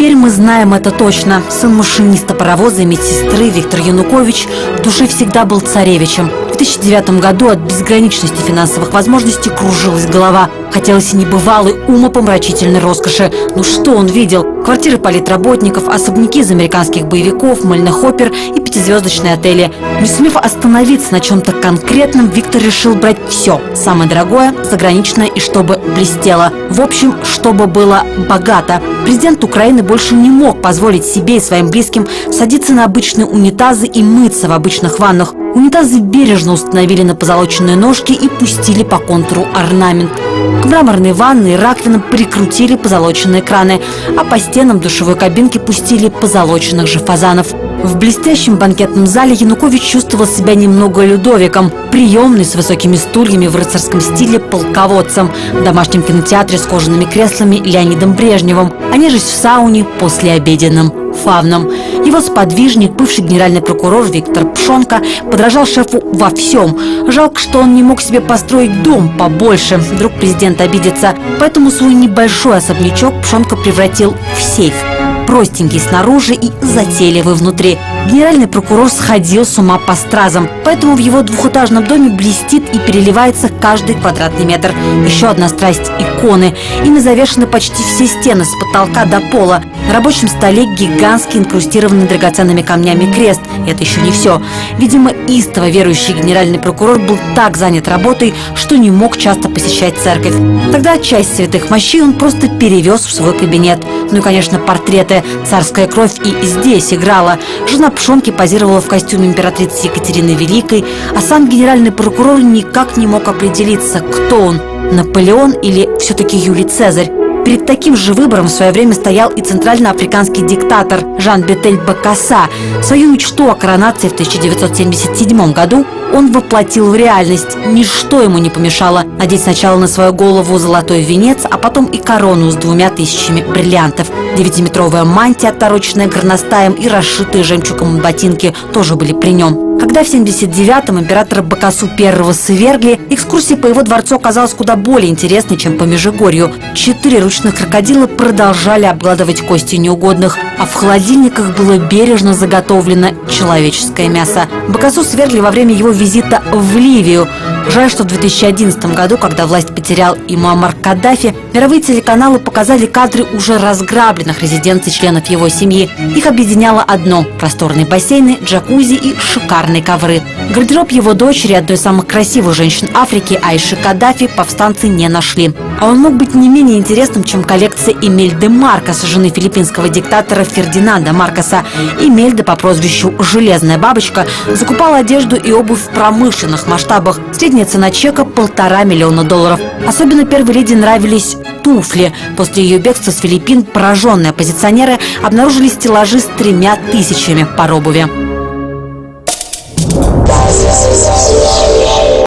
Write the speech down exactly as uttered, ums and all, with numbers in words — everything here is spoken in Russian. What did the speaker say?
Теперь мы знаем это точно. Сын машиниста паровоза и медсестры Виктор Янукович в душе всегда был царевичем. В две тысячи девятом году от безграничности финансовых возможностей кружилась голова. Хотелось и небывалой умопомрачительной роскоши. Ну что он видел? Квартиры политработников, особняки из американских боевиков, мыльных опер и пятизвездочные отели. Не сумев остановиться на чем-то конкретном, Виктор решил брать все. Самое дорогое, заграничное и чтобы блестело. В общем, чтобы было богато. Президент Украины больше не мог позволить себе и своим близким садиться на обычные унитазы и мыться в обычных ваннах. Унитазы бережно установили на позолоченные ножки и пустили по контуру орнамент. К мраморной ванной и раковинам прикрутили позолоченные краны, а по стенам душевой кабинки пустили позолоченных же фазанов. В блестящем банкетном зале Янукович чувствовал себя немного Людовиком, приемный с высокими стульями в рыцарском стиле полководцем, в домашнем кинотеатре с кожаными креслами Леонидом Брежневым, а нежесть в сауне послеобеденным фавном. Его сподвижник, бывший генеральный прокурор Виктор Пшонка, подражал шефу во всем. Жалко, что он не мог себе построить дом побольше, вдруг президент обидится. Поэтому свой небольшой особнячок Пшонка превратил в сейф. Простенький снаружи и затейливый внутри. Генеральный прокурор сходил с ума по стразам, поэтому в его двухэтажном доме блестит и переливается каждый квадратный метр. Еще одна страсть – иконы. Ими завешены почти все стены с потолка до пола. На рабочем столе гигантский инкрустированный драгоценными камнями крест. И это еще не все. Видимо, истово верующий генеральный прокурор был так занят работой, что не мог часто посещать церковь. Тогда часть святых мощей он просто перевез в свой кабинет. Ну и, конечно, портреты. Царская кровь и здесь играла. Жена Пшонки позировала в костюме императрицы Екатерины Великой, а сам генеральный прокурор никак не мог определиться, кто он – Наполеон или все-таки Юлий Цезарь. Перед таким же выбором в свое время стоял и центральноафриканский диктатор Жан-Бетель Бокassa. Свою мечту о коронации в тысяча девятьсот семьдесят седьмом году он воплотил в реальность. Ничто ему не помешало надеть сначала на свою голову золотой венец, а потом и корону с двумя тысячами бриллиантов. Девятиметровая мантия, отороченная горностаем, и расшитые жемчугом ботинки тоже были при нем. Когда в семьдесят девятом императора Бокассу первого свергли, экскурсия по его дворцу оказалась куда более интересной, чем по Межигорью. Четыре ручных крокодила продолжали обгладывать кости неугодных, а в холодильниках было бережно заготовлено человеческое мясо. Бокассу свергли во время его визита в Ливию. Жаль, что в две тысячи одиннадцатом году, когда власть потерял и Муаммар Каддафи, мировые телеканалы показали кадры уже разграбленных резиденций членов его семьи. Их объединяло одно – просторные бассейны, джакузи и шикарные ковры. Гардероб его дочери, одной из самых красивых женщин Африки, Айши Каддафи, повстанцы не нашли. А он мог быть не менее интересным, чем коллекция Имельды Маркос, жены филиппинского диктатора Фердинанда Маркоса. Имельда по прозвищу «Железная бабочка» закупала одежду и обувь в промышленных масштабах. Средняя цена чека – полтора миллиона долларов. Особенно первой леди нравились туфли. После ее бегства с Филиппин пораженные оппозиционеры обнаружили стеллажи с тремя тысячами пар обуви.